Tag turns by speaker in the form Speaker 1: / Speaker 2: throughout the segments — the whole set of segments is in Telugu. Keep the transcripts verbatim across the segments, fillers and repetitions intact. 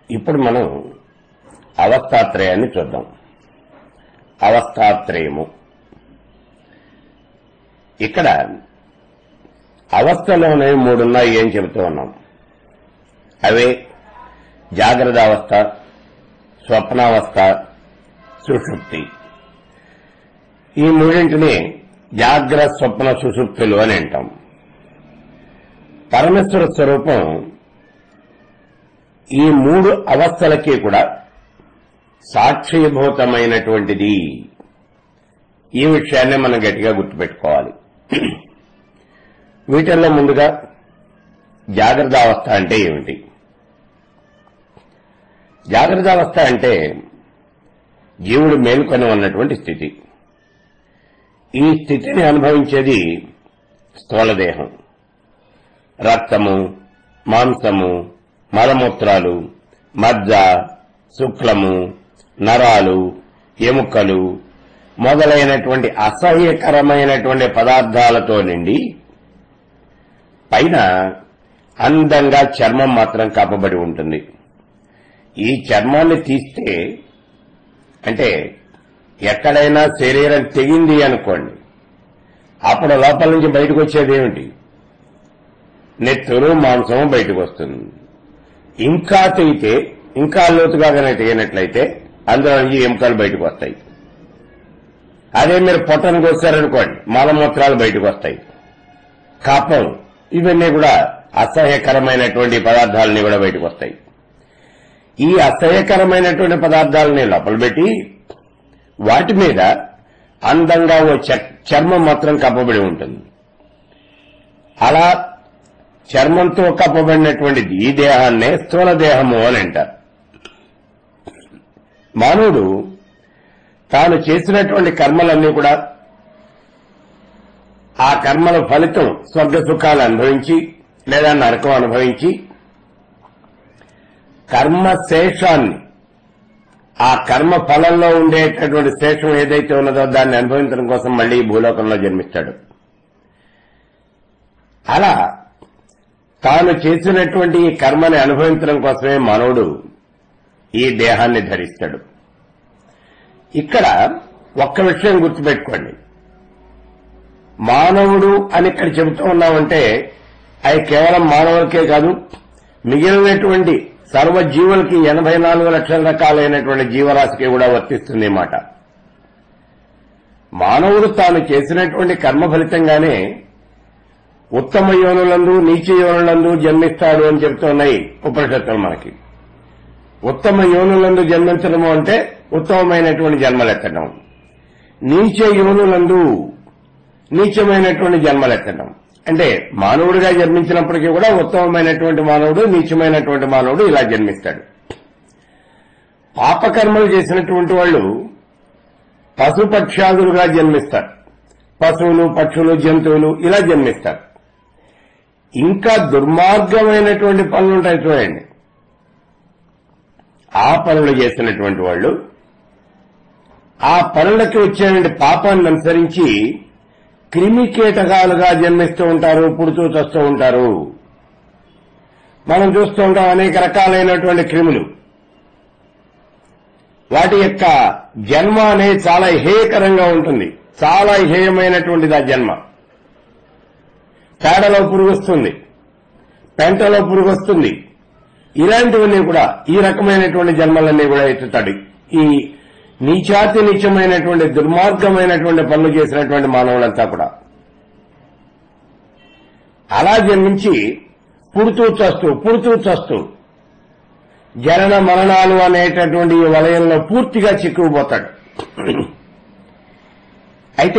Speaker 1: ఇప్పుడు మనం అవస్థాత్రయాన్ని చూద్దాం. అవస్థాత్రయము. ఇక్కడ అవస్థలోనే మూడున్నాయి ఏం చెబుతూ ఉన్నాం. అవే జాగ్రత్త అవస్థ, స్వప్నావస్థ, సుషుప్తి. ఈ మూడింటిని జాగ్రత్త, స్వప్న, సుషుప్తులు అని అంటాం. పరమేశ్వర స్వరూపం ఈ మూడు అవస్థలకి కూడా సాక్షిభూతమైనటువంటిది. ఈ విషయాన్ని మనం గట్టిగా గుర్తుపెట్టుకోవాలి. వీటిల్లో ముందుగా జాగ్రత్త అవస్థ అంటే ఏమిటి? జాగ్రత్త అవస్థ అంటే జీవుడు మేల్కొని ఉన్నటువంటి స్థితి. ఈ స్థితిని అనుభవించేది స్థూలదేహం. రక్తము, మాంసము, మలమూత్రాలు, మజ్జ, శుక్లము, నరాలు, ఎముకలు మొదలైనటువంటి అసహ్యకరమైనటువంటి పదార్థాలతో నిండి పైన అందంగా చర్మం మాత్రం కప్పబడి ఉంటుంది. ఈ చర్మాన్ని తీస్తే, అంటే ఎక్కడైనా శరీరం తెగింది అనుకోండి, అప్పుడు లోపల నుంచి బయటకు వచ్చేది ఏమిటి? నెత్తురు, మాంసము బయటకు వస్తుంది. ఇంకా తెగితే, ఇంకా లోతుగా కనుక తెగినట్లయితే అందులో నుంచి ఎముకలు బయటకు వస్తాయి. అదే మీరు పొట్టను కోసారనుకోండి, మలమూత్రాలు బయటకు వస్తాయి. కఫం, ఇవన్నీ కూడా అసహ్యకరమైనటువంటి పదార్థాలని కూడా బయటకు వస్తాయి. ఈ అసహ్యకరమైనటువంటి పదార్థాలని లోపల పెట్టి వాటి మీద అందంగా ఓ చర్మం మాత్రం కప్పబడి ఉంటుంది. అలా చర్మంతో కప్పబడినటువంటిది ఈ దేహాన్నే స్థూల దేహము అని అంటారు. మానవుడు తాను చేసినటువంటి కర్మలన్నీ కూడా ఆ కర్మల ఫలితం స్వర్గ సుఖాలు అనుభవించి లేదా నరకం అనుభవించి కర్మ శేషాన్ని, ఆ కర్మ ఫలంలో ఉండేటటువంటి శేషం ఏదైతే ఉన్నదో దాన్ని అనుభవించడం కోసం మళ్లీ భూలోకంలో జన్మిస్తాడు. అలా తాను చేసినటువంటి ఈ కర్మని అనుభవించడం కోసమే మానవుడు ఈ దేహాన్ని ధరిస్తాడు. ఇక్కడ ఒక్క విషయం గుర్తుపెట్టుకోండి. మానవుడు అని ఇక్కడ చెబుతూ ఉన్నామంటే అది కేవలం మానవులకే కాదు, మిగిలినటువంటి సర్వజీవులకి ఎనభై నాలుగు లక్షల రకాలైనటువంటి జీవరాశికి కూడా వర్తిస్తుంది మాట. మానవుడు తాను చేసినటువంటి కర్మ ఫలితంగానే ఉత్తమ యోనులందు, నీచ యోనులందు జన్మిస్తాడు అని చెబుతున్నాయి ఉపనిషత్తులు మనకి. ఉత్తమ యోనులందు జన్మించడము అంటే ఉత్తమమైనటువంటి జన్మలెత్తడం, నీచ యోనులందు నీచమైనటువంటి జన్మలెత్తడం. అంటే మానవుడిగా జన్మించినప్పటికీ కూడా ఉత్తమమైనటువంటి మానవుడు, నీచమైనటువంటి మానవుడు ఇలా జన్మిస్తాడు. పాపకర్మలు చేసినటువంటి వాళ్ళు పశుపక్ష్యాదులుగా జన్మిస్తారు. పశువులు, పక్షులు, జంతువులు ఇలా జన్మిస్తారు. ఇంకా దుర్మార్గమైనటువంటి పనులుంటాయి చూడండి. ఆ పనులు చేసినటువంటి వాళ్ళు ఆ పనులకి వచ్చేటువంటి పాపాన్ని అనుసరించి క్రిమి కీటకాలుగా జన్మిస్తూ ఉంటారు, పుడుతూ చస్తూ ఉంటారు. మనం చూస్తూ ఉంటాం అనేక రకాలైనటువంటి క్రిములు. వాటి యొక్క జన్మ అనేది చాలా హేయకరంగా ఉంటుంది. చాలా హేయమైనటువంటిది ఆ జన్మ. పేడలో పురుగు వస్తుంది, పెంటలో పురుగు వస్తుంది. ఇలాంటివన్నీ కూడా, ఈ రకమైనటువంటి జన్మలన్నీ కూడా ఎత్తుతాడు. ఈ నీచాతి నీచమైనటువంటి దుర్మార్గమైనటువంటి పనులు చేసినటువంటి మానవులంతా కూడా అలా జన్మించి పుడుతూ చస్తూ పుడుతూ చస్తూ జనన మరణాలు అనేటటువంటి ఈ వలయంలో పూర్తిగా చిక్కుకుపోతాడు. అయితే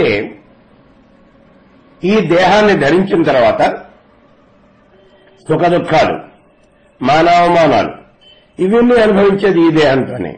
Speaker 1: ఈ దేహాన్ని ధరించిన తర్వాత సుఖ దుఃఖాలు, మానవమానాలు ఇవన్నీ అనుభవించేది ఈ దేహంతోనే.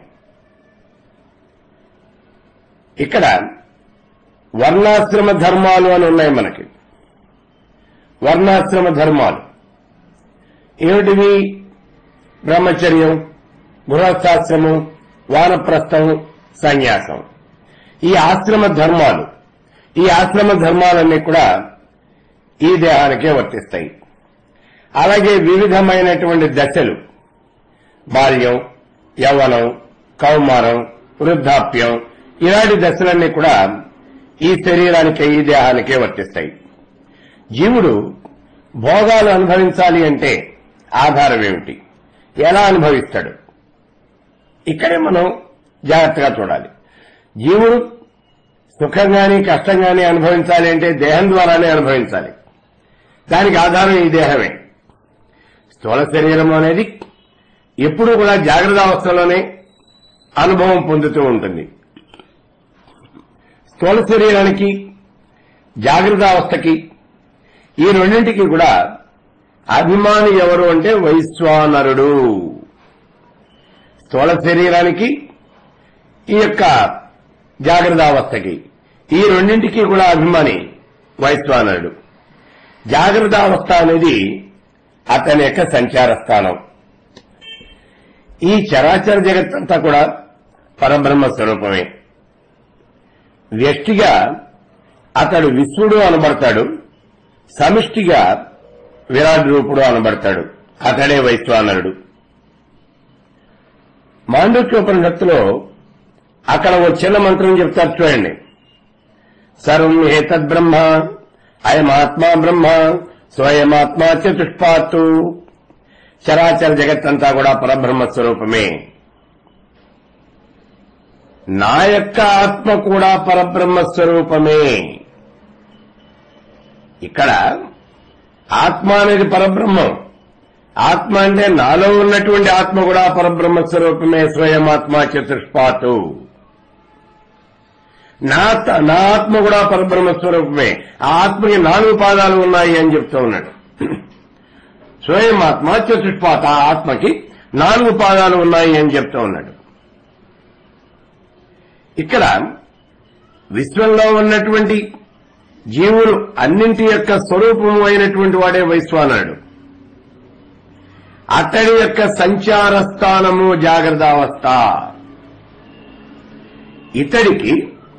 Speaker 1: ఇక్కడ వర్ణాశ్రమ ధర్మాలు అని ఉన్నాయి మనకి. వర్ణాశ్రమ ధర్మాలు ఏమిటివి? బ్రహ్మచర్యం, గృహస్థాశ్రమం, వానప్రస్థం, సన్యాసం. ఈ ఆశ్రమ ధర్మాలు, ఈ ఆశ్రమ ధర్మాలన్నీ కూడా ఈ దేహానికే వర్తిస్తాయి. అలాగే వివిధమైనటువంటి దశలు, బాల్యం, యవ్వనం, కౌమారం, వృద్ధాప్యం ఇలాంటి దశలన్నీ కూడా ఈ శరీరానికి, ఈ దేహానికే వర్తిస్తాయి. జీవుడు భోగాలు అనుభవించాలి అంటే ఆధారం ఏమిటి, ఎలా అనుభవిస్తాడు? ఇక్కడే మనం జాగ్రత్తగా చూడాలి. జీవుడు సుఖంగాని కష్టంగాని అనుభవించాలి అంటే దేహం ద్వారానే అనుభవించాలి. దానికి ఆధారం ఈ దేహమే. స్థూల శరీరం అనేది ఎప్పుడూ కూడా జాగ్రత్త అవస్థలోనే అనుభవం పొందుతూ ఉంటుంది. స్థూల శరీరానికి, జాగ్రత్త అవస్థకి, ఈ రెండింటికి కూడా అభిమాని ఎవరు అంటే వైశ్వానరుడు. స్థూల శరీరానికి, ఈ యొక్క జాగ్రత్త అవస్థకి, ఈ రెండింటికి కూడా అభిమాని వైశ్వానరుడు. జాగ్రత్త అవస్థ అనేది అతని యొక్క సంచార స్థానం. ఈ చరాచర జగత్తంతా కూడా పరబ్రహ్మ స్వరూపమే. వ్యష్టిగా అతడు విశ్వడు అనబడతాడు, సమిష్టిగా విరాట్ రూపుడు అనబడతాడు. అతడే వైశ్వానరుడు. మాండూక్యోపనిషత్తులో అక్కడ ఓ చిన్న మంత్రం చెప్తారు చూడండి. సర్వం ఏతద్బ్రహ్మ అయమాత్మా బ్రహ్మ స్వయమాత్మా చతుష్పాత్తు. చరాచర జగత్తంతా కూడా పరబ్రహ్మ స్వరూపమే. నా యొక్క ఆత్మ కూడా పరబ్రహ్మ స్వరూపమే. ఇక్కడ ఆత్మ అనేది పరబ్రహ్మం. ఆత్మ అంటే నాలో ఉన్నటువంటి ఆత్మ కూడా పరబ్రహ్మ స్వరూపమే. స్వయమాత్మ చతుష్పాత్తు. నా నా ఆత్మ కూడా పరబ్రహ్మ స్వరూపమే. ఆ ఆత్మకి నాలుగు పాదాలు ఉన్నాయి అని చెప్తూ ఉన్నాడు. స్వయమాత్మ చతుష్పాత్, ఆ ఆత్మకి నాలుగు పాదాలు ఉన్నాయి అని చెప్తూ ఉన్నాడు. ఇక్కడ విశ్వంలో ఉన్నటువంటి జీవులు అన్నింటి యొక్క స్వరూపము అయినటువంటి వాడే వైశ్వానరుడు. అతడి యొక్క సంచార స్థానము జాగ్రత్త అవస్థ. ఇతడికి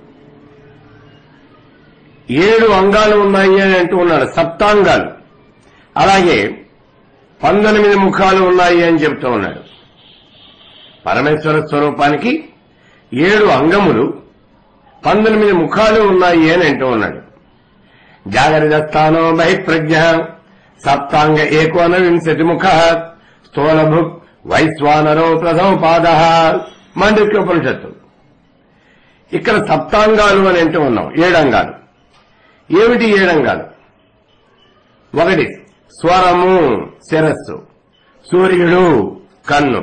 Speaker 1: ఏడు అంగాలు ఉన్నాయి అని అంటూ ఉన్నాడు, సప్తాంగాలు. అలాగే పంతొమ్మిది ముఖాలు ఉన్నాయి అని చెప్తూ ఉన్నాడు. పరమేశ్వర స్వరూపానికి ఏడు అంగములు, పంతొమ్మిది ముఖాలు ఉన్నాయి అని అంటూ ఉన్నాడు. జాగ్రత్త స్థానో బహిప్రజ్ఞ సప్తాంగ ఏకోనవింశతి ముఖ స్థూలభుక్ వైశ్వానరో ప్రథమ పాద. మాండూక్యోపనిషత్తు. ఇక్కడ సప్తాంగాలు అని అంటూ ఉన్నాం, ఏడంగాలు. ఏమిటి ఏడంగాలు? ఒకటి స్వరము శిరస్సు, సూర్యుడు కన్ను,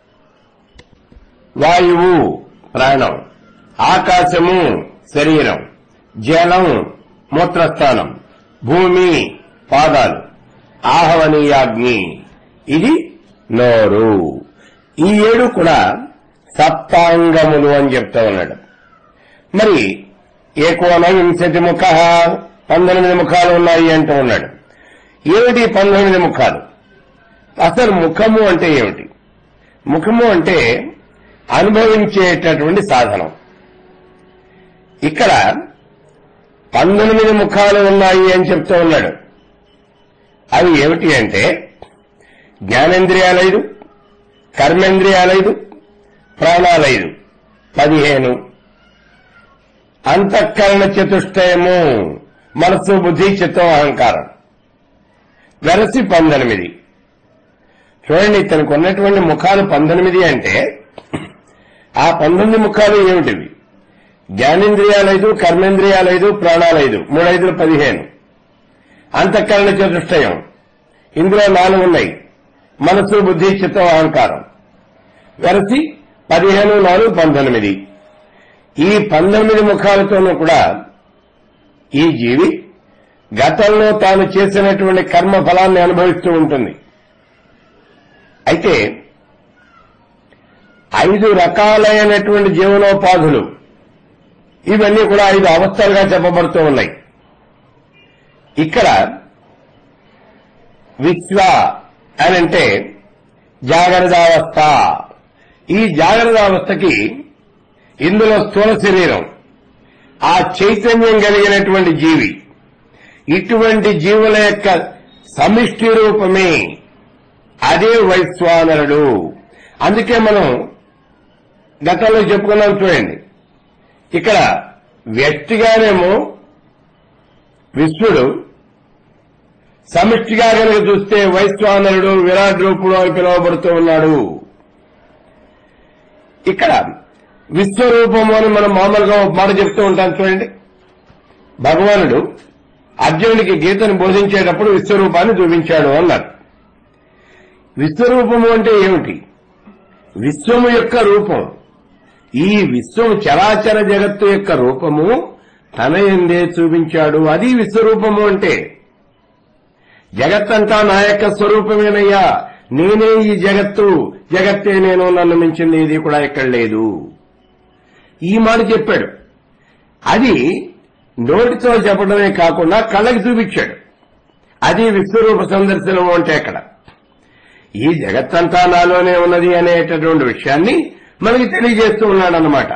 Speaker 1: వాయువు ప్రాణం, ఆకాశము శరీరం, జలం మూత్రస్థానం, భూమి పాదాలు, ఆహవనీయాగ్ని ఇది నోరు. ఈ ఏడు కూడా సప్తాంగములు అని చెప్తా ఉన్నాడు. మరి ఏకోన వింశతి ముఖ, పంతొమ్మిది ముఖాలు ఉన్నాయి అంటూ ఉన్నాడు. ఏమిటి పంతొమ్మిది ముఖాలు? అసలు ముఖము అంటే ఏమిటి? ముఖము అంటే అనుభవించేటటువంటి సాధనం. ఇక్కడ పంతొమ్మిది ముఖాలు ఉన్నాయి అని చెప్తూ ఉన్నాడు. అవి ఏమిటి అంటే జ్ఞానేంద్రియాలైదు, కర్మేంద్రియాలైదు, ప్రాణాలైదు పదిహేను, అంతఃకరణ చతుష్టయము మనస్సు బుద్ధి చిత్తం అహంకారం వెరసి పంతొమ్మిది. చూడండి, ఇతనికి ఉన్నటువంటి ముఖాలు పంతొమ్మిది అంటే ఆ పంతొమ్మిది ముఖాలు ఏమిటివి? జ్ఞానేంద్రియాలైదు, కర్మేంద్రియాలైదు, ప్రాణాలైదు, మూడైదులు పదిహేను, అంతఃకరణ చతుష్టయం ఇందులో నాలుగు ఉన్నాయి, మనస్సు బుద్ధి చిత్తం అహంకారం వెరసి పదిహేను, నాలుగు పంతొమ్మిది. ఈ పంతొమ్మిది ముఖాలతోనూ కూడా ఈ జీవి గతంలో తాను చేసినటువంటి కర్మ ఫలాన్ని అనుభవిస్తూ ఉంటుంది. అయితే ఐదు రకాలైనటువంటి జీవనోపాధులు, ఇవన్నీ కూడా ఐదు అవస్థలుగా చెప్పబడుతూ ఉన్నాయి. ఇక్కడ విశ్వ అని అంటే జాగ్రత్తావస్థ. ఈ జాగ్రత్తావస్థకి ఇందులో స్థూల శరీరం, ఆ చైతన్యం కలిగినటువంటి జీవి, ఇటువంటి జీవుల యొక్క సమిష్టి రూపమే అదే వైశ్వానరుడు. అందుకే మనం గతంలో చెప్పుకున్నాం చూడండి. ఇక్కడ వ్యక్తిగానేమో విశ్వడు, సమిష్టిగా కనుక చూస్తే వైశ్వానరుడు విరాట్ రూపుడు అని పిలువబడుతూ ఉన్నాడు. ఇక్కడ విశ్వరూపము అని మనం మామూలుగా ఒక మాట చెప్తూ ఉంటాం చూడండి. భగవానుడు అర్జునుడికి గీతను బోధించేటప్పుడు విశ్వరూపాన్ని చూపించాడు అన్నారు. విశ్వరూపము అంటే ఏమిటి? విశ్వము యొక్క రూపం. ఈ విశ్వము చరాచర జగత్తు యొక్క రూపము తన యందే చూపించాడు. అది విశ్వరూపము అంటే. జగత్తంతా నా యొక్క స్వరూపమేనయ్యా, నేనే ఈ జగత్తు, జగత్తే నేను, నన్ను మించింది ఇది కూడా ఇక్కడ లేదు, ఈ మాట చెప్పాడు. అది నోటితో చెప్పడమే కాకుండా కళ్ళకి చూపించాడు. అది విశ్వరూప సందర్శనం అంటే అక్కడ ఈ జగత్తంతా నాలోనే ఉన్నది అనేటటువంటి విషయాన్ని మనకి తెలియజేస్తూ ఉన్నాడన్నమాట.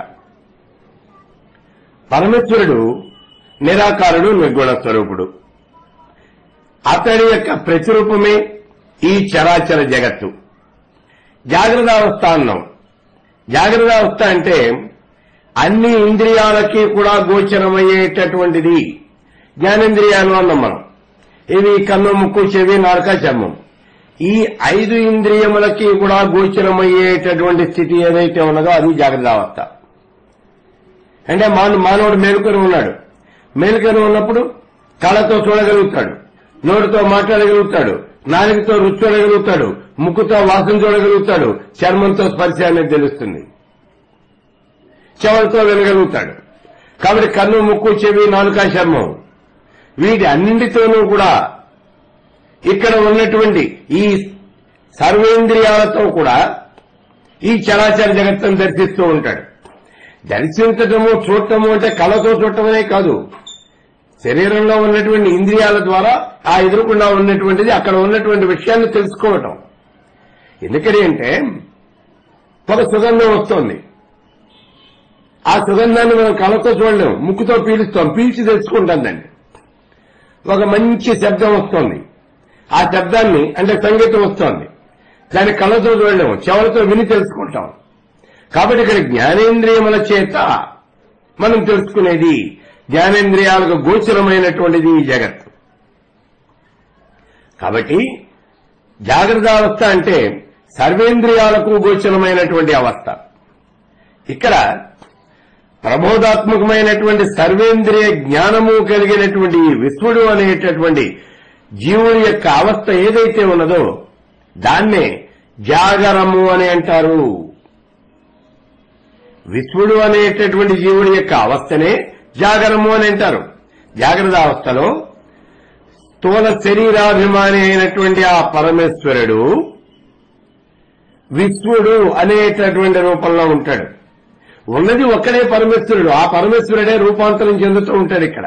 Speaker 1: పరమేశ్వరుడు నిరాకారుడు, నిర్గుణ స్వరూపుడు. అతడి యొక్క ప్రతిరూపమే ఈ చరాచర జగత్తు. జాగ్రత్తావస్థ అన్నాం. జాగ్రత్తావస్థ అంటే అన్ని ఇంద్రియాలకి కూడా గోచరమయ్యేటటువంటిది. జ్ఞానేంద్రియాలు అన్నాం మనం. ఇవి కన్ను, ముక్కు, చెవి, నాలుక, చర్మం. ఈ ఐదు ఇంద్రియములకి కూడా గోచరమయ్యేటటువంటి స్థితి ఏదైతే ఉన్నదో అది జాగ్రత్తావస్థ. అంటే మానవుడు మేలుకొని ఉన్నాడు. మేలుకొని ఉన్నప్పుడు కళ్ళతో చూడగలుగుతాడు, నోటితో మాట్లాడగలుగుతాడు, నాలుగుతో రుచి చూడగలుగుతాడు, ముక్కుతో వాసన చూడగలుగుతాడు, చర్మంతో స్పర్శ అనేది తెలుస్తుంది, చెవులతో వినగలుగుతాడు. కాబట్టి కన్ను, ముక్కు, చెవి, నాలుక, చర్మం వీటి అన్నింటితోనూ కూడా ఇక్కడ ఉన్నటువంటి ఈ సర్వేంద్రియాలతో కూడా ఈ చరాచర జగత్తును దర్శిస్తూ ఉంటాడు. దర్శించటము, చూడటము అంటే కళతో చూడటమనే కాదు, శరీరంలో ఉన్నటువంటి ఇంద్రియాల ద్వారా ఆ ఎదురుకుండా ఉన్నటువంటిది అక్కడ ఉన్నటువంటి విషయాన్ని తెలుసుకోవటం. ఎందుకని అంటే ఒక సుగంధం వస్తోంది, ఆ సుగంధాన్ని మనం కళ్ళతో చూడలేము, ముక్కుతో పీలుస్తాం, పీల్చి తెలుసుకుంటాం దాన్ని. ఒక మంచి శబ్దం వస్తోంది, ఆ శబ్దాన్ని అంటే సంగీతం వస్తోంది, దాన్ని కళ్ళతో చూడలేము, చెవులతో విని తెలుసుకుంటాం. కాబట్టి ఇక్కడ జ్ఞానేంద్రియముల చేత మనం తెలుసుకునేది, జ్ఞానేంద్రియాలకు గోచరమైనటువంటిది ఈ జగత్తు. కాబట్టి జాగ్రత్తావస్థ అంటే సర్వేంద్రియాలకు గోచరమైనటువంటి అవస్థ. ఇక్కడ ప్రబోధాత్మకమైనటువంటి సర్వేంద్రియ జ్ఞానము కలిగినటువంటి విశ్వడు అనేటటువంటి జీవుడి యొక్క అవస్థ ఏదైతే ఉన్నదో దాన్నే జాగరము అని అంటారు. విశ్వడు అనేటటువంటి జీవుడి యొక్క అవస్థనే జాగరము అని అంటారు. జాగ్రత్త అవస్థలో స్థూల శరీరాభిమాని అయినటువంటి ఆ పరమేశ్వరుడు విశ్వడు అనేటటువంటి రూపంలో ఉంటాడు. ఉన్నది ఒక్కడే పరమేశ్వరుడు, ఆ పరమేశ్వరుడే రూపాంతరం చెందుతూ ఉంటాడు. ఇక్కడ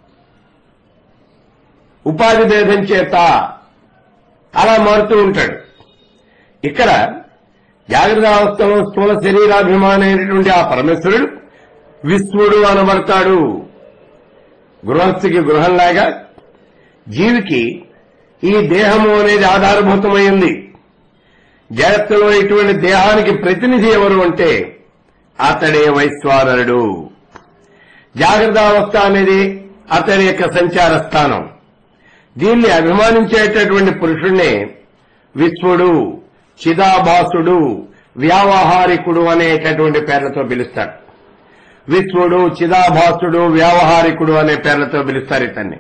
Speaker 1: ఉపాధి భేదం చేత అలా మారుతూ ఉంటాడు. ఇక్కడ జాగ్రత్త అవస్థలో స్థూల శరీరాభిమాని అయినటువంటి ఆ పరమేశ్వరుడు విశ్వడు అనబడతాడు. గృహస్థికి గృహంలాగా జీవికి ఈ దేహము అనేది ఆధారభూతమైంది. జగత్తులో ఇటువంటి దేహానికి ప్రతినిధి ఎవరు అంటే అతడే వైశ్వానరుడు. జాగ్రత్త అవస్థ అనేది అతడి యొక్క సంచార స్థానం. దీన్ని అభిమానించేటటువంటి పురుషుణ్ణే విశ్వడు, చిదాభాసుడు, వ్యావహారికుడు అనేటటువంటి పేర్లతో పిలుస్తాడు. విశ్వడు, చిదాభాసుడు, వ్యావహారికుడు అనే పేర్లతో పిలుస్తారు ఇతన్ని.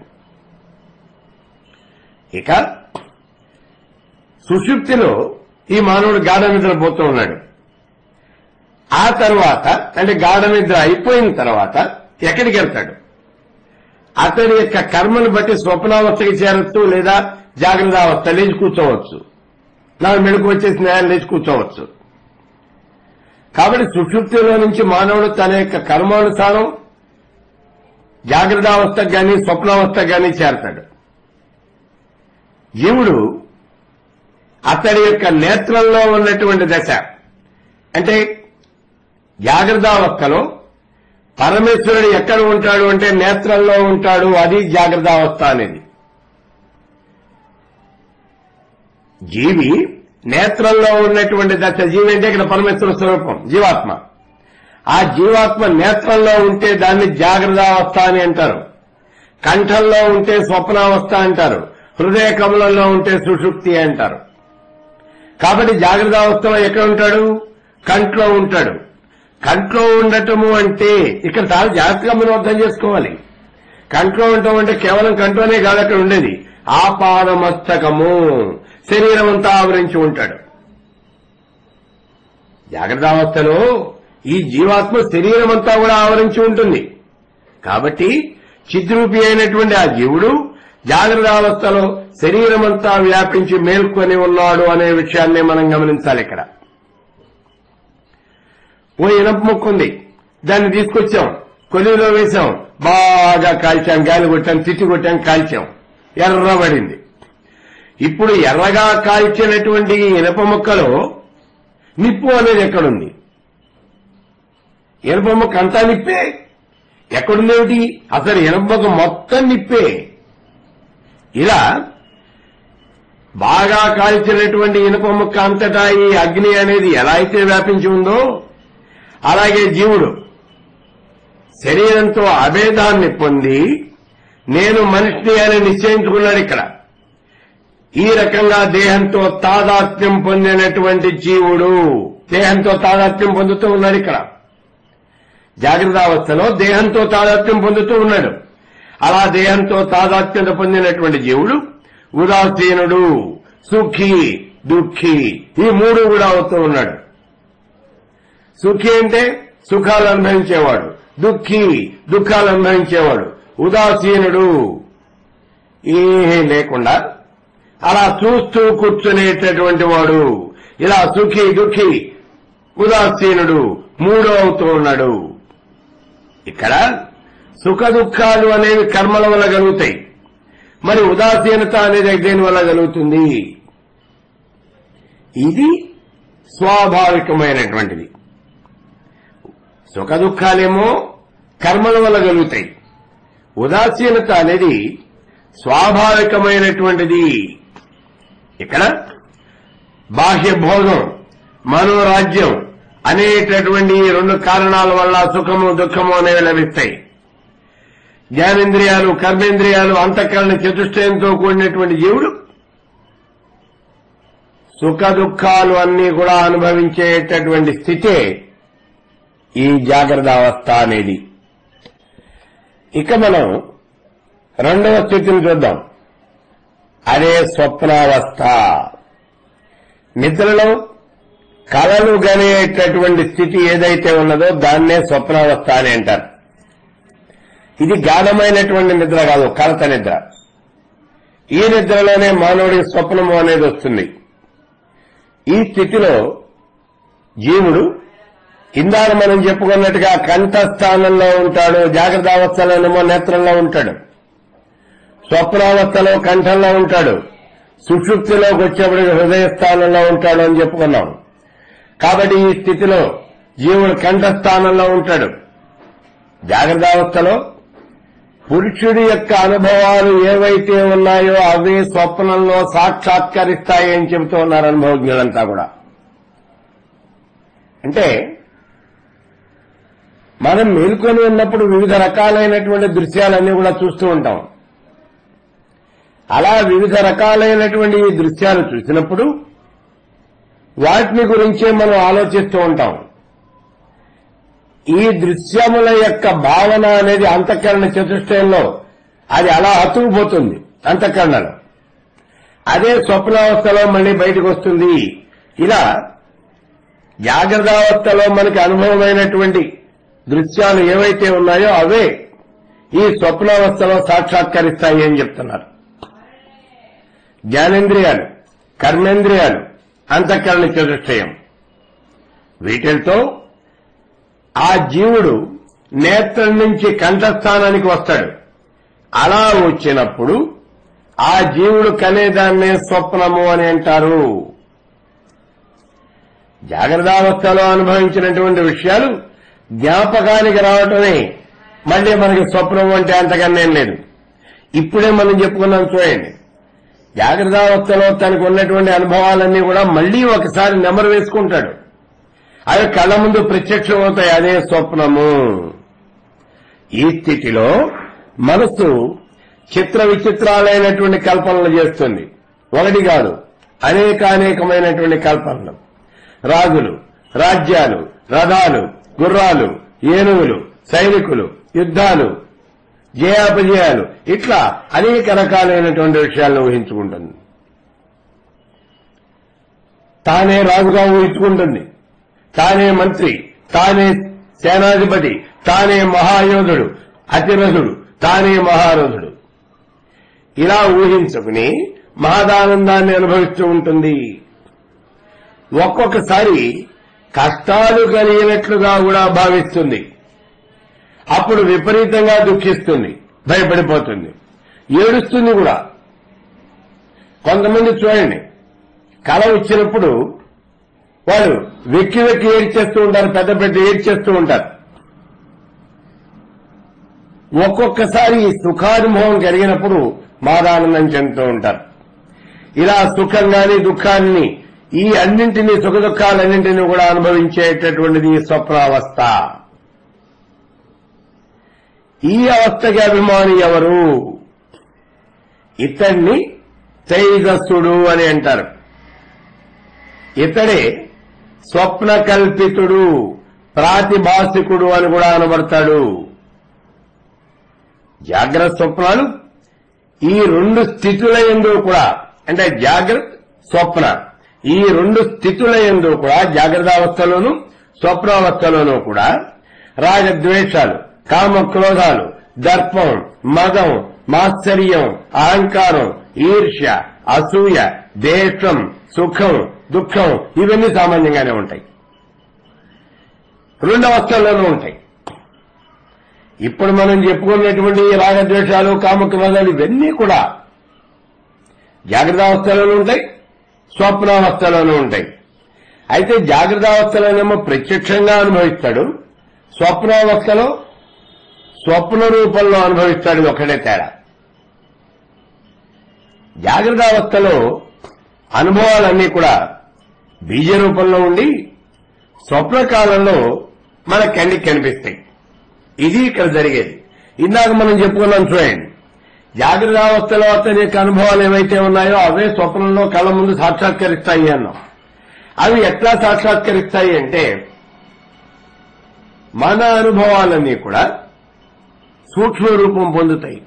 Speaker 1: ఇక సుషుప్తిలో ఈ మానవుడు గాఢ నిద్రపోతూ ఉన్నాడు. ఆ తర్వాత అంటే గాఢ నిద్ర అయిపోయిన తర్వాత ఎక్కడికి వెళ్తాడు? అతడి యొక్క కర్మను బట్టి స్వప్నావస్థకి చేరొచ్చు, లేదా జాగ్రత్త అవస్థ లేచి కూర్చోవచ్చు. నాకు మెడుకు వచ్చేసి న్యాయం లేచి కూర్చోవచ్చు. కాబట్టి సుషుప్తిలో నుంచి మానవుడు తన యొక్క కర్మానుసారం జాగ్రత్త అవస్థకు గాని స్వప్నావస్థకు గాని చేరతాడు. జీవుడు అతడి యొక్క నేత్రంలో ఉన్నటువంటి దశ అంటే జాగ్రత్త అవస్థలో పరమేశ్వరుడు ఎక్కడ ఉంటాడు అంటే నేత్రంలో ఉంటాడు. అది జాగ్రత్త అవస్థ అనేది. జీవి నేత్రంలో ఉన్నటువంటి దశ జీవి అంటే ఇక్కడ పరమేశ్వర స్వరూపం జీవాత్మ. ఆ జీవాత్మ నేత్రంలో ఉంటే దాన్ని జాగ్రత్తావస్థ అని అంటారు, కంఠంలో ఉంటే స్వప్నావస్థ అంటారు, హృదయ కమలంలో ఉంటే సుషుప్తి అంటారు. కాబట్టి జాగ్రత్తావస్థలో ఎక్కడ ఉంటాడు? కంట్లో ఉంటాడు. కంట్లో ఉండటము అంటే ఇక్కడ చాలా జాగ్రత్తగా మనం అర్థం చేసుకోవాలి. కంట్లో ఉండటం అంటే కేవలం కంట్లోనే కాదు అక్కడ ఉండేది, ఆపాదమస్తకము శరీరం అంతా ఆవరించి ఉంటాడు. జాగ్రత్తావస్థలో ఈ జీవాత్మ శరీరం అంతా కూడా ఆవరించి ఉంటుంది. కాబట్టి చిద్రూపి అయినటువంటి ఆ జీవుడు జాగ్రత్తావస్థలో శరీరం అంతా వ్యాపించి మేల్కొని ఉన్నాడు అనే విషయాన్ని మనం గమనించాలి. ఇక్కడ ఓ ఇనప ముక్క ఉంది, దాన్ని తీసుకొచ్చాం, కొలిలో వేశాం, బాగా కాల్చాం, గాలి కొట్టాం, తిట్టి కొట్టాం, కాల్చాం, ఎర్రబడింది. ఇప్పుడు ఎర్రగా కాల్చినటువంటి ఇనప ముక్కలో నిప్పు అనేది ఎక్కడుంది? ఇనప ముక్క అంతా నిప్పే, ఎక్కడుందేమిటి? అసలు ఇనప ముక్క మొత్తం నిప్పే. ఇలా బాగా కాల్చినటువంటి ఇనుప ముక్క అంతటా ఈ అగ్ని అనేది ఎలా అయితే వ్యాపించి ఉందో అలాగే జీవుడు శరీరంతో అభేదాన్ని పొంది నేను మనిషిని అని నిశ్చయించుకున్నాడు. ఇక్కడ ఈ రకంగా దేహంతో తాదాత్మ్యం పొందినటువంటి జీవుడు దేహంతో తాదాత్మ్యం పొందుతూ ఉన్నాడు. ఇక్కడ జాగ్రత్తావస్థలో దేహంతో తాదాత్మ్యం పొందుతూ ఉన్నాడు. అలా దేహంతో తాదాత్మ్యత పొందినటువంటి జీవుడు ఉదాసీనుడు, సుఖి, దుఃఖి ఈ మూడు కూడా అవుతూ ఉన్నాడు. సుఖి అంటే సుఖాలు అనుభవించేవాడు, దుఃఖి దుఃఖాలు అనుభవించేవాడు, ఉదాసీనుడు ఏమీ లేకుండా అలా చూస్తూ కూర్చునేటటువంటి వాడు. ఇలా సుఖి, దుఃఖి, ఉదాసీనుడు మూడో అవుతూ ఉన్నాడు. ఇక్కడ సుఖ దుఃఖాలు అనేవి కర్మల వల్ల కలుగుతాయి. మరి ఉదాసీనత అనేది దేని వల్ల కలుగుతుంది? ఇది స్వాభావికమైనటువంటిది. సుఖ దుఃఖాలేమో కర్మల వల్ల కలుగుతాయి, ఉదాసీనత అనేది స్వాభావికమైనటువంటిది. ఇక్కడ బాహ్య భోగం, మనోరాజ్యం అనేటటువంటి రెండు కారణాల వల్ల సుఖము దుఃఖము అనేవి లభిస్తాయి. జ్ఞానేంద్రియాలు, కర్మేంద్రియాలు, అంతఃకరణ చతుష్టయంతో కూడినటువంటి జీవుడు సుఖ దుఃఖాలు అన్నీ కూడా అనుభవించేటటువంటి స్థితే ఈ జాగ్రత్త అవస్థ అనేది. ఇక మనం రెండవ స్థితిని చూద్దాం. అదే స్వప్నావస్థ. నిద్రలో కలలు గనేటటువంటి స్థితి ఏదైతే ఉన్నదో దాన్నే స్వప్నావస్థ అని అంటారు. ఇది గాఢమైనటువంటి నిద్ర కాదు, కలత నిద్ర. ఈ నిద్రలోనే మానవుడికి స్వప్నము అనేది వస్తుంది. ఈ స్థితిలో జీవుడు ఇందాక మనం చెప్పుకున్నట్టుగా కంఠస్థానంలో ఉంటాడు, జాగ్రత్త అవస్థలోనేమో నేత్రంలో ఉంటాడు, స్వప్నావస్థలో కంఠంలో ఉంటాడు, సుషుప్తిలోకి వచ్చేప్పటికి హృదయ స్థానంలో ఉంటాడు అని చెప్పుకున్నాం. కాబట్టి ఈ స్థితిలో జీవుడు కంఠస్థానంలో ఉంటాడు. జాగ్రత్త అవస్థలో పురుషుడి యొక్క అనుభవాలు ఏవైతే ఉన్నాయో అవి స్వప్నంలో సాక్షాత్కరిస్తాయి అని చెబుతూ ఉన్నారు అనుభవజ్ఞులంతా కూడా. అంటే మనం మేల్కొని ఉన్నప్పుడు వివిధ రకాలైనటువంటి దృశ్యాలన్నీ కూడా చూస్తూ ఉంటాం. అలా వివిధ రకాలైనటువంటి ఈ దృశ్యాలు చూసినప్పుడు వాటిని గురించే మనం ఆలోచిస్తూ ఉంటాం. ఈ దృశ్యముల యొక్క భావన అనేది అంతఃకరణ చతుష్టయంలో అది అలా అతుకుపోతుంది అంతఃకరణలో. అదే స్వప్నావస్థలో మళ్లీ బయటకు వస్తుంది. ఇలా జాగ్రత్తావస్థలో మనకి అనుభవమైనటువంటి దృశ్యాలు ఏవైతే ఉన్నాయో అవే ఈ స్వప్నావస్థలో సాక్షాత్కరిస్తాయి అని చెప్తున్నారు. జ్ఞానేంద్రియాలు, కర్మేంద్రియాలు, అంతఃకరణ చతుష్టయం వీటితో ఆ జీవుడు నేత్రం నుంచి కంఠస్థానానికి వస్తాడు. అలా వచ్చినప్పుడు ఆ జీవుడు కనేదాన్నే స్వప్నము అని అంటారు. జాగ్రత్తావస్థలో అనుభవించినటువంటి విషయాలు జ్ఞాపకానికి రావటమే మళ్లీ మనకి స్వప్నం అంటే అంతకన్నేం లేదు. ఇప్పుడే మనం చెప్పుకున్నాం చూడండి, జాగ్రత్తావస్థలో తనకు ఉన్నటువంటి అనుభవాలన్నీ కూడా మళ్లీ ఒకసారి నెమరు వేసుకుంటాడు. అవి కళ్ళ ముందు ప్రత్యక్షం అవుతాయి. అదే స్వప్నము. ఈ స్థితిలో మనస్సు చిత్ర విచిత్రాలైనటువంటి కల్పనలు చేస్తుంది. ఒకటి కాదు, అనేకానేకమైనటువంటి కల్పనలు. రాజులు, రాజ్యాలు, రథాలు, గుర్రాలు, ఏనుగులు, సైనికులు, యుద్ధాలు, జయాపజయాలు, ఇట్లా అనేక రకాలైనటువంటి విషయాలను ఊహించుకుంటుంది. తానే రాజుగా ఊహించుకుంటుంది, తానే మంత్రి, తానే సేనాధిపతి, తానే మహాయోధుడు, అతిరథుడు, తానే మహారథుడు. ఇలా ఊహించుకుని మహదానందాన్ని అనుభవిస్తూ ఉంటుంది. ఒక్కొక్కసారి కష్టాలు కలిగినట్లుగా కూడా భావిస్తుంది. అప్పుడు విపరీతంగా దుఃఖిస్తుంది, భయపడిపోతుంది, ఏడుస్తుంది కూడా. కొంతమంది చూడండి, కల వచ్చినప్పుడు వాళ్ళు వెక్కి వెక్కి ఏడ్చేస్తూ ఉంటారు, పెద్ద పెద్ద ఏడ్చేస్తూ ఉంటారు. ఒక్కొక్కసారి సుఖానుభవం కలిగినప్పుడు మాదానందం చెందుతూ ఉంటారు. ఇలా సుఖం గాని దుఃఖాన్ని, ఈ అన్నింటినీ, సుఖ దుఃఖాలన్నింటినీ కూడా అనుభవించేటటువంటిది స్వప్నావస్థ. ఈ అవస్థకి అభిమాని ఎవరు? ఇతన్ని తైజస్సుడు అని అంటారు. ఇతడే స్వప్న కల్పితుడు, ప్రాతిభాసికుడు అని కూడా అనబడతాడు. జాగ్రత్త స్వప్నాలు ఈ రెండు స్థితుల యందు కూడా, అంటే జాగ్రత్త స్వప్న ఈ రెండు స్థితుల యందు కూడా, జాగ్రత్త అవస్థలోను స్వప్నావస్థలోనూ కూడా రాగద్వేషాలు, కామక్రోధాలు, దర్పం, మదం, మాత్సర్యం, అహంకారం, ఈర్ష్య, అసూయ, దేశం, సుఖం, దుఃఖం ఇవన్నీ సామాన్యంగానే ఉంటాయి. రెండు అవస్థల్లోనూ ఉంటాయి. ఇప్పుడు మనం చెప్పుకున్నటువంటి రాగద్వేషాలు, కామక్రోధాలు ఇవన్నీ కూడా జాగ్రత్తావస్థలోనూ ఉంటాయి, స్వప్నావస్థలోనూ ఉంటాయి. అయితే జాగ్రత్తావస్థలోనేమో ప్రత్యక్షంగా అనుభవిస్తాడు, స్వప్నావస్థలో స్వప్న రూపంలో అనుభవిస్తాడు. ఒకటే తేడా. జాగ్రత్తావస్థలో అనుభవాలన్నీ కూడా బీజ రూపంలో ఉండి స్వప్నకాలంలో మన కంటికి కనిపిస్తాయి. ఇది ఇక్కడ జరిగేది. ఇందాక మనం చెప్పుకున్నాం చూడండి, జాగ్రత్తావస్థలో అతని అనుభవాలు ఏవైతే ఉన్నాయో అవే స్వప్నంలో కళ్ళ ముందు సాక్షాత్కరిస్తాయి అన్నాం. అవి ఎట్లా సాక్షాత్కరిస్తాయి అంటే, మన అనుభవాలన్నీ కూడా సూక్ష్మ రూపం పొందుతాయి,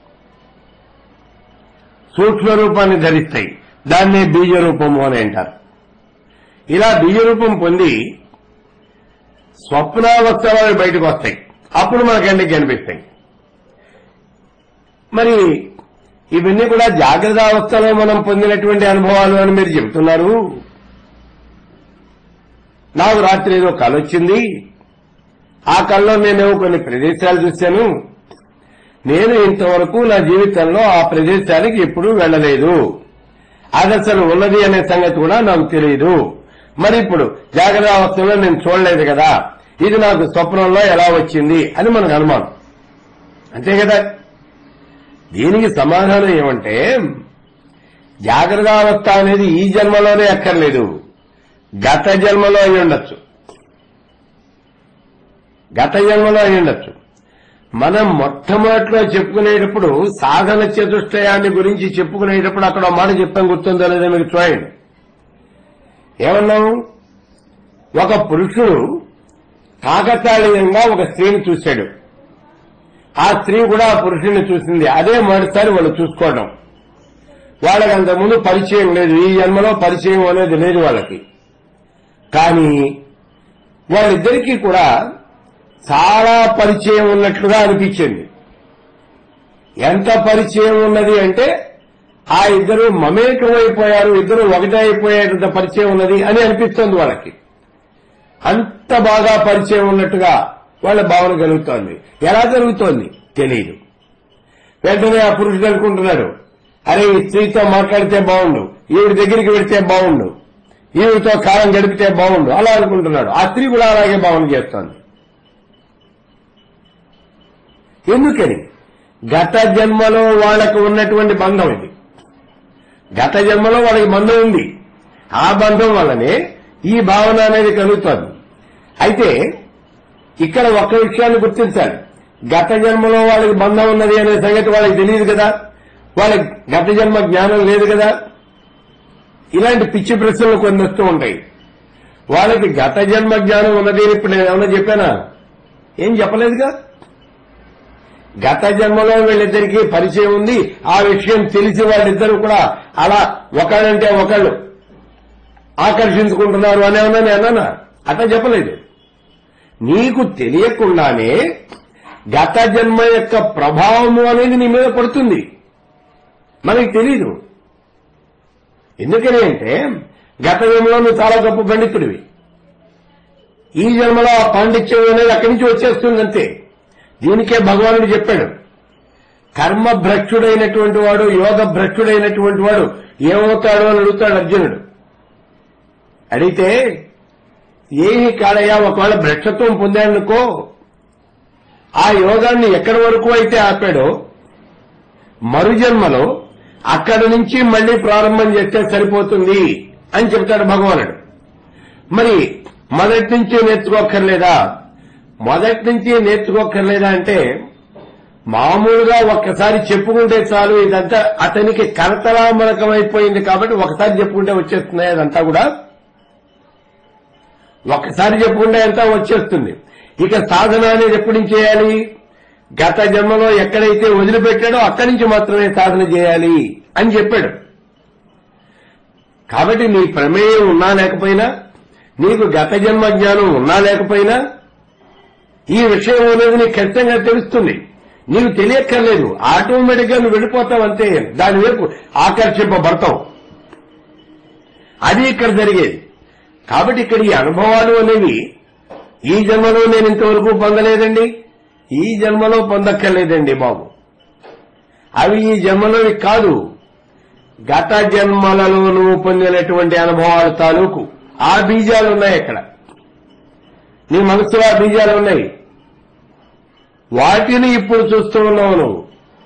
Speaker 1: సూక్ష్మ రూపాన్ని ధరిస్తాయి. దాన్నే బీజ రూపము అని అంటారు. ఇలా బీజ రూపం పొంది స్వప్నావస్థలో బయటకు వస్తాయి. అప్పుడు మనకంటికి కనిపిస్తాయి. మరి ఇవన్నీ కూడా జాగ్రత్త అవస్థలో మనం పొందినటువంటి అనుభవాలు అని మీరు చెబుతున్నారు. నాకు రాత్రి ఏదో కల వచ్చింది, ఆ కల్లో నేను కొన్ని ప్రదేశాలు చూశాను. నేను ఇంతవరకు నా జీవితంలో ఆ ప్రదేశానికి ఎప్పుడూ వెళ్లలేదు, అది అసలు ఉన్నది అనే సంగతి కూడా నాకు తెలియదు. మరి ఇప్పుడు జాగ్రత్త అవస్థలో నేను చూడలేదు కదా, ఇది నాకు స్వప్నంలో ఎలా వచ్చింది అని మనకు అనుమానం. అంతే కదా. దీనికి సమాధానం ఏమంటే, జాగ్రత్త అవస్థ అనేది ఈ జన్మలోనే అక్కర్లేదు, గత జన్మలో అయి ఉండొచ్చు, గత జన్మలో అయి ఉండొచ్చు. మనం మొట్టమొదటిలో చెప్పుకునేటప్పుడు సాధన చతుష్టయాన్ని గురించి చెప్పుకునేటప్పుడు అక్కడ మాట చెప్పాం, గుర్తుందో లేదో మీకు చూడండి. ఏమన్నాం? ఒక పురుషుడు కాకతాళీయంగా ఒక స్త్రీని చూశాడు, ఆ స్త్రీ కూడా ఆ పురుషుడిని చూసింది. అదే మొదటిసారి వాళ్ళు చూసుకోవడం. వాళ్ళకి అంతకుముందు పరిచయం లేదు, ఈ జన్మలో పరిచయం అనేది లేదు వాళ్ళకి. కానీ వాళ్ళిద్దరికీ కూడా చాలా పరిచయం ఉన్నట్లుగా అనిపించింది. ఎంత పరిచయం ఉన్నది అంటే, ఆ ఇద్దరు మమేకమైపోయారు, ఇద్దరు ఒకటే అయిపోయేంత పరిచయం ఉన్నది అని అనిపిస్తోంది వాళ్ళకి. అంత బాగా పరిచయం ఉన్నట్టుగా వాళ్ళ భావన కలుగుతోంది. ఎలా జరుగుతోంది తెలియదు. వెంటనే ఆ పురుషుడు అనుకుంటున్నాడు, అరే ఈ స్త్రీతో మాట్లాడితే బాగుండు, ఈవిడ దగ్గరికి వెళితే బాగుండు, ఈవిడితో కాలం గడిపితే బాగుండు అలా అనుకుంటున్నాడు. ఆ స్త్రీ కూడా అలాగే భావన చేస్తోంది. ఎందుకని? గత జన్మలో వాళ్లకు ఉన్నటువంటి బంధం ఇది. గత జన్మలో వాళ్ళకి బంధం ఉంది. ఆ బంధం వల్లనే ఈ భావన అనేది కలుగుతుంది. అయితే ఇక్కడ ఒక్క విషయాన్ని గుర్తించాలి. గత జన్మలో వాళ్ళకి బంధం ఉన్నది అనే సంగతి వాళ్ళకి తెలియదు కదా, వాళ్ళకి గత జన్మ జ్ఞానం లేదు కదా. ఇలాంటి పిచ్చి ప్రశ్నలు కొన్ని వస్తూ ఉంటాయి. వాళ్ళకి గత జన్మ జ్ఞానం ఉన్నది ఇప్పుడు నేను ఏమన్నా చెప్పానా? ఏం చెప్పలేదుగా. గత జన్మలో వీళ్ళిద్దరికీ పరిచయం ఉంది. ఆ విషయం తెలిసి వాళ్ళిద్దరూ కూడా అలా ఒకళ్ళంటే ఒకళ్ళు ఆకర్షించుకుంటున్నారు అని ఏమన్నా నేను అన్నానా? అట్లా చెప్పలేదు. నీకు తెలియకుండానే గత జన్మ యొక్క ప్రభావము అనేది నీ మీద పడుతుంది, మనకి తెలీదు. ఎందుకని అంటే గత జన్మలో నువ్వు చాలా గొప్ప పండితుడివి, ఈ జన్మలో ఆ పాండిత్యం అనేది అక్కడి నుంచి వచ్చేస్తుంది అంతే. దీనికే భగవానుడు చెప్పాడు, కర్మ భ్రష్టుడైనటువంటి వాడు, యోగ భ్రష్టుడైనటువంటి వాడు ఏమవుతాడో అని అడుగుతాడు అర్జునుడు. అడిగితే ఏమి కాడయ్యా, ఒకవేళ భ్రష్టత్వం పొందాడనుకో, ఆ యోగాన్ని ఎక్కడి వరకు అయితే ఆపాడో మరు జన్మలో అక్కడి నుంచి మళ్లీ ప్రారంభం చేస్తే సరిపోతుంది అని చెప్తాడు భగవానుడు. మరి మొదటి నుంచి నేర్చుకోక్కర్లేదా? మొదటి నుంచి నేర్చుకోక్కర్లేదా అంటే మామూలుగా ఒక్కసారి చెప్పుకుంటే చాలు, ఇదంతా అతనికి కరతలామలకమైపోయింది కాబట్టి ఒకసారి చెప్పుకుంటే వచ్చేస్తున్నాయి. అదంతా కూడా ఒక్కసారి చెప్పుకుంటే అంతా వచ్చేస్తుంది. ఇక సాధన అనేది ఎప్పటి నుంచి చేయాలి? గత జన్మలో ఎక్కడైతే వదిలిపెట్టాడో అక్కడి నుంచి మాత్రమే సాధన చేయాలి అని చెప్పాడు. కాబట్టి నీ ప్రమేయం ఉన్నా లేకపోయినా, నీకు గత జన్మ జ్ఞానం ఉన్నా లేకపోయినా ఈ విషయం అనేది నీకు ఖచ్చితంగా తెలుస్తుంది. నీకు తెలియక్కర్లేదు, ఆటోమేటిక్ గా నువ్వు వెళ్ళిపోతావంతే, దాని వైపు ఆకర్షింపబడతావు. అది ఇక్కడ జరిగేది. కాబట్టి ఇక్కడ ఈ అనుభవాలు అనేవి ఈ జన్మలో నేను ఇంతవరకు పొందలేదండి, ఈ జన్మలో పొందక్కర్లేదండి బాబు. అవి ఈ జన్మలోవి కాదు, గత జన్మలలో నువ్వు పొందినటువంటి అనుభవాల తాలూకు ఆ బీజాలు ఉన్నాయి. అక్కడ నీ మనసులో ఆ బీజాలు ఉన్నాయి, వాటిని ఇప్పుడు చూస్తూ ఉన్నావు నువ్వు.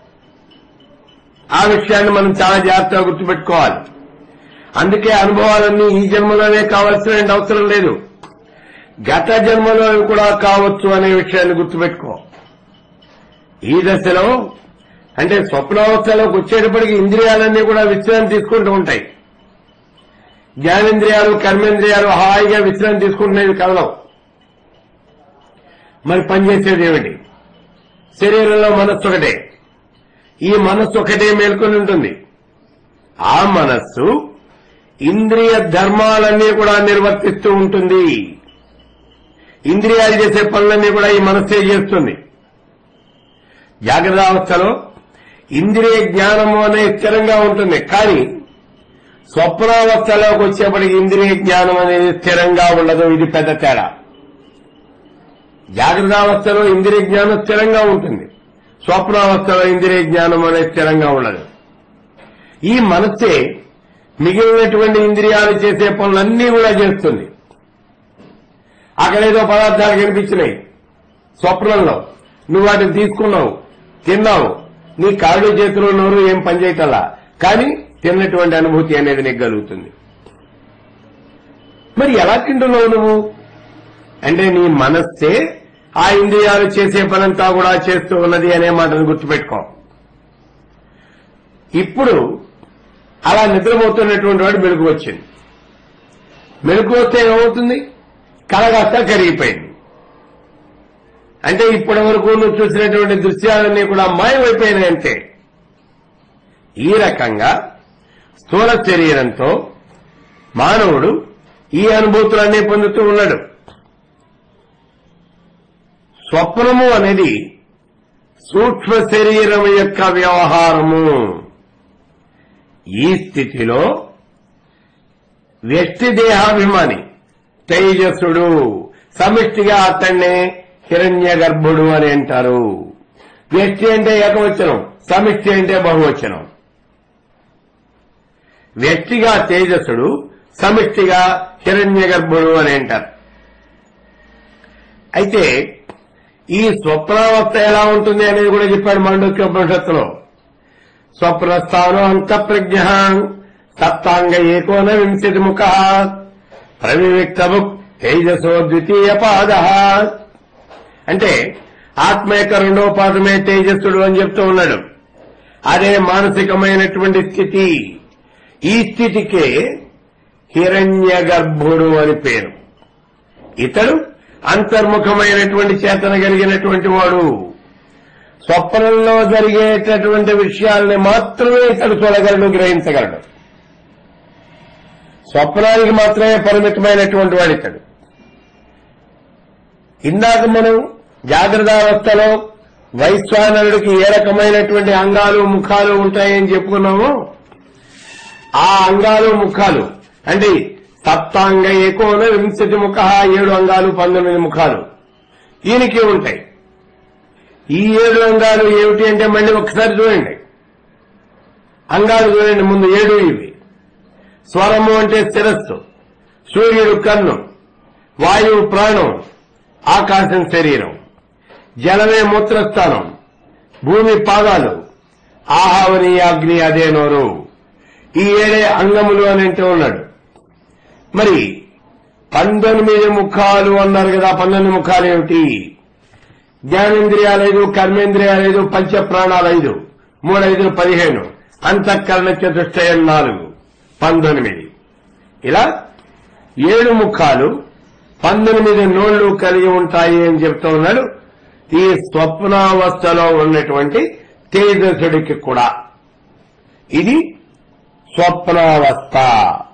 Speaker 1: ఆ విషయాన్ని మనం చాలా జాగ్రత్తగా గుర్తుపెట్టుకోవాలి. అందుకే అనుభవాలన్నీ ఈ జన్మలోనే కావాల్సిన అవసరం లేదు, గత జన్మలో కూడా కావచ్చు అనే విషయాన్ని గుర్తుపెట్టుకో. ఈ దశలో అంటే స్వప్నావస్థలోకి వచ్చేటప్పటికి ఇంద్రియాలన్నీ కూడా విశ్రాంతి తీసుకుంటూ ఉంటాయి. జ్ఞానేంద్రియాలు, కర్మేంద్రియాలు హాయిగా విశ్రాంతి తీసుకుంటున్నవి కదలవు. మరి పనిచేసేది ఏమిటి? శరీరంలో మనస్సు ఒకటే, ఈ మనస్సు ఒకటే మేల్కొని ఉంటుంది. ఆ మనస్సు ఇంద్రియ ధర్మాలన్నీ కూడా నిర్వర్తిస్తూ ఉంటుంది. ఇంద్రియాలు చేసే పనులన్నీ కూడా ఈ మనస్సే చేస్తుంది. జాగ్రత్త అవస్థలో ఇంద్రియ జ్ఞానము అనే స్థిరంగా ఉంటుంది, కానీ స్వప్నావస్థలోకి వచ్చేప్పటికి ఇంద్రియ జ్ఞానం అనేది స్థిరంగా ఉండదు. ఇది పెద్ద తేడా. జాగ్రత్త అవస్థలో ఇంద్రియ జ్ఞానం స్థిరంగా ఉంటుంది, స్వప్నావస్థలో ఇంద్రియ జ్ఞానం అనేది స్థిరంగా ఉండదు. ఈ మనస్సే మిగిలినటువంటి ఇంద్రియాలు చేసే పనులన్నీ కూడా చేస్తుంది. అక్కడేదో పదార్థాలు కనిపించినాయి స్వప్నంలో, నువ్వు వాటిని తీసుకున్నావు, తిన్నావు, నీ కాళ్ళు చేతులు నోరు ఏం పనిచేయటల్లా, కానీ తిన్నటువంటి అనుభూతి అనేది నీకు కలుగుతుంది. మరి ఎలా తింటున్నావు నువ్వు అంటే నీ మనస్సే ఆ ఇంద్రియాలు చేసే పనంతా కూడా చేస్తూ ఉన్నది అనే మాటను గుర్తుపెట్టుకో. ఇప్పుడు అలా నిద్రపోతున్నటువంటి వాడు మెలుగు వచ్చింది. మెలుగు వస్తే ఏమవుతుంది? కలగాస్త కరిగిపోయింది. అంటే ఇప్పటి వరకు నువ్వు చూసినటువంటి దృశ్యాలన్నీ కూడా మాయమైపోయినాయంటే. ఈ రకంగా స్థూల శరీరంతో మానవుడు ఈ అనుభూతులన్నీ పొందుతూ ఉన్నాడు. స్వప్నము అనేది సూక్ష్మ శరీరం యొక్క వ్యవహారము. ఈ స్థితిలో వ్యష్టి దేహాభిమాని తేజస్సుడు, సమిష్టిగా అతన్నే హిరణ్య గర్భుడు అని అంటారు. వ్యష్టి అంటే ఏకవచనం, సమిష్టి అంటే బహువచనం. వ్యష్టిగా తేజస్సుడు, సమిష్టిగా హిరణ్య గర్భుడు అని అంటారు. అయితే ఈ స్వప్నావస్థ ఎలా ఉంటుంది అనేది కూడా చెప్పాడు మాండూక్యోపనిషత్తులో. స్వప్నస్థానో అంతఃప్రజ్ఞ సప్తాంగ ఏకోన వింశతి ముఖ ప్రవివిక్తముక్ తేజసో ద్వితీయ పాద. అంటే ఆత్మ యొక్క రెండో పాదమే తేజస్సుడు అని చెప్తూ ఉన్నాడు. అదే మానసికమైనటువంటి స్థితి. ఈ స్థితికే హిరణ్య గర్భుడు అని పేరు. ఇతడు అంతర్ముఖమైనటువంటి చేతన కలిగినటువంటి వాడు. స్వప్నంలో జరిగేటటువంటి విషయాల్ని మాత్రమే ఇతడు చూడగలడు, గ్రహించగలడు. స్వప్నానికి మాత్రమే పరిమితమైనటువంటి వాడు ఇతడు. ఇందాక మనం జాగ్రత్తావస్థలో వైశ్వానరుడికి ఏ రకమైనటువంటి అంగాలు ముఖాలు ఉంటాయని చెప్పుకున్నాము. ఆ అంగాలు ముఖాలు అంటే సప్తాంగ ఏకోన వింశతి ముఖ, ఏడు అంగాలు పంతొమ్మిది ముఖాలు ఈయనకి ఉంటాయి. ఈ ఏడు అంగాలు ఏమిటి అంటే మళ్ళీ ఒకసారి చూడండి. అంగాలు చూడండి ముందు ఏడు. ఇవి స్వరము అంటే శిరస్సు, సూర్యుడు కన్ను, వాయువు ప్రాణం, ఆకాశం శరీరం, జలమే మూత్రస్థానం, భూమి పాదాలు, ఆహావని అగ్ని అదే నోరు. ఈ ఏడే అంగములు అని అంటూ ఉన్నాడు. మరి పంతొమ్మిది ముఖాలు అన్నారు కదా. పంతొమ్మిది ముఖాలు ఏమిటి? జ్ఞానేంద్రియాలు ఐదు, కర్మేంద్రియాలు ఐదు, పంచ ప్రాణాలు ఐదు, మూడైదు పదిహేను, అంతఃకరణ చతుష్టయం నాలుగు, పంతొమ్మిది. ఇలా ఏడు ముఖాలు పంతొమ్మిది నోళ్లు కలిగి ఉంటాయి అని చెప్తూ ఉన్నాడు. ఈ స్వప్నావస్థలో ఉన్నటువంటి తేజసుడికి కూడా ఇది స్వప్నావస్థ.